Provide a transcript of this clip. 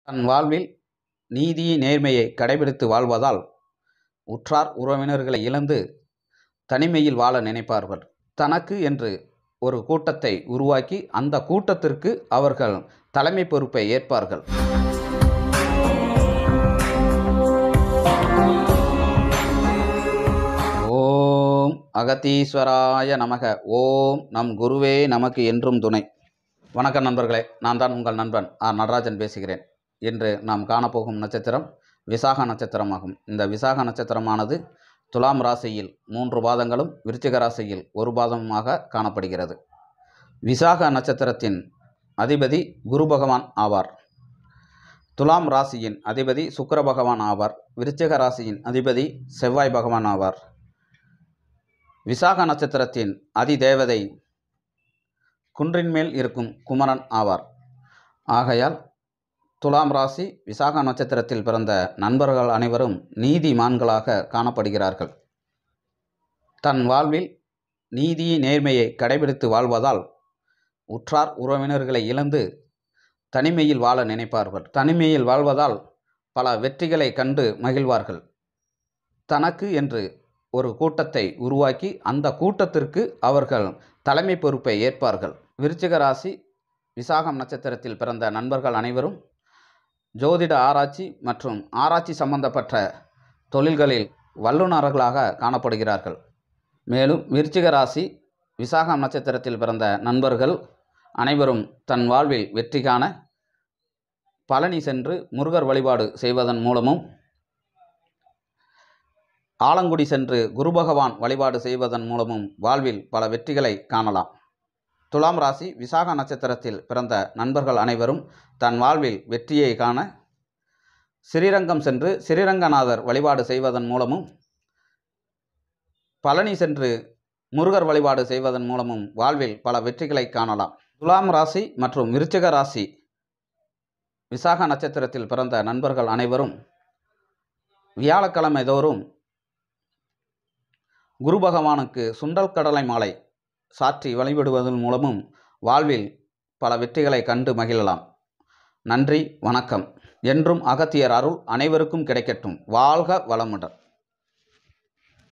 தன் வாழ்வில் நீதி நேர்மையை கடைபிடித்து வாழ்வதால் உற்றார் உறவினர்களை இழந்து தனிமையில் வாழ நினைப்பார்கள். தனக்கு என்று ஒரு கூட்டத்தை உருவாக்கி அந்த கூட்டத்திற்கு அவர்கள் தலைமை பொறுப்பை ஏற்பார்கள். ஓம் அகத்தீஸ்வராய நமக. ஓம் நம் குருவே நமக்கு என்றும் துணை. வணக்கம் நண்பர்களே, நான் தான் உங்கள் நண்பன் ஆர் நடராஜன் பேசுகிறேன். இன்று நாம் காணப்போகும் நட்சத்திரம் விசாக நட்சத்திரமாகும். இந்த விசாக நட்சத்திரமானது துலாம் ராசியில் 3 பாதங்களும் விருச்சிக ராசியில் 1 பாதமுமாக காணப்படுகிறது. விசாக நட்சத்திரத்தின் அதிபதி குரு பகவான் ஆவார். துலாம் ராசியின் அதிபதி சுக்கிர பகவான் ஆவார். விருச்சிக ராசியின் அதிபதி செவ்வாய் பகவான் ஆவார். விசாக நட்சத்திரத்தின் அதிதேவதை குன்றின் மேல் இருக்கும் குமரன் ஆவார். ஆகையால் துலாம் ராசி விசாக நட்சத்திரத்தில் பிறந்த நண்பர்கள் அனைவரும் நீதிமான்களாக காணப்படுகிறார்கள். தன் வாழ்வில் நீதி நேர்மையை கடைபிடித்து வாழ்வதால் உற்றார் உறவினர்களை இழந்து தனிமையில் வாழ நினைப்பார்கள். தனிமையில் வாழ்வதால் பல வெற்றிகளை கண்டு மகிழ்வார்கள். தனக்கு என்று ஒரு கூட்டத்தை உருவாக்கி அந்த கூட்டத்திற்கு அவர்கள் தலைமை பொறுப்பை ஏற்பார்கள். விருச்சிக ராசி விசாகம் நட்சத்திரத்தில் பிறந்த நண்பர்கள் அனைவரும் ஜோதிட ஆராய்ச்சி மற்றும் ஆராய்ச்சி சம்பந்தப்பட்ட தொழில்களில் வல்லுநர்களாக காணப்படுகிறார்கள். மேலும் விருச்சிக ராசி விசாகம் நட்சத்திரத்தில் பிறந்த நண்பர்கள் அனைவரும் தன் வாழ்வில் வெற்றி காண பழனி சென்று முருகர் வழிபாடு செய்வதன் மூலமும், ஆலங்குடி சென்று குரு பகவான் வழிபாடு செய்வதன் மூலமும் வாழ்வில் பல வெற்றிகளை காணலாம். துலாம் ராசி விசாக நட்சத்திரத்தில் பிறந்த நண்பர்கள் அனைவரும் தன் வாழ்வில் வெற்றியை காண ஸ்ரீரங்கம் சென்று ஸ்ரீரங்கநாதர் வழிபாடு செய்வதன் மூலமும், பழனி சென்று முருகர் வழிபாடு செய்வதன் மூலமும் வாழ்வில் பல வெற்றிகளை காணலாம். துலாம் ராசி மற்றும் விருச்சிக ராசி விசாக நட்சத்திரத்தில் பிறந்த நண்பர்கள் அனைவரும் வியாழக்கிழமை தோறும் குரு பகவானுக்கு சுண்டல் கடலை மாலை சாற்றி வழிபடுவதன் மூலமும் வாழ்வில் பல வெற்றிகளை கண்டு மகிழலாம். நன்றி, வணக்கம். என்றும் அகத்தியர் அருள் அனைவருக்கும் கிடைக்கட்டும். வாழ்க வளமுடன்.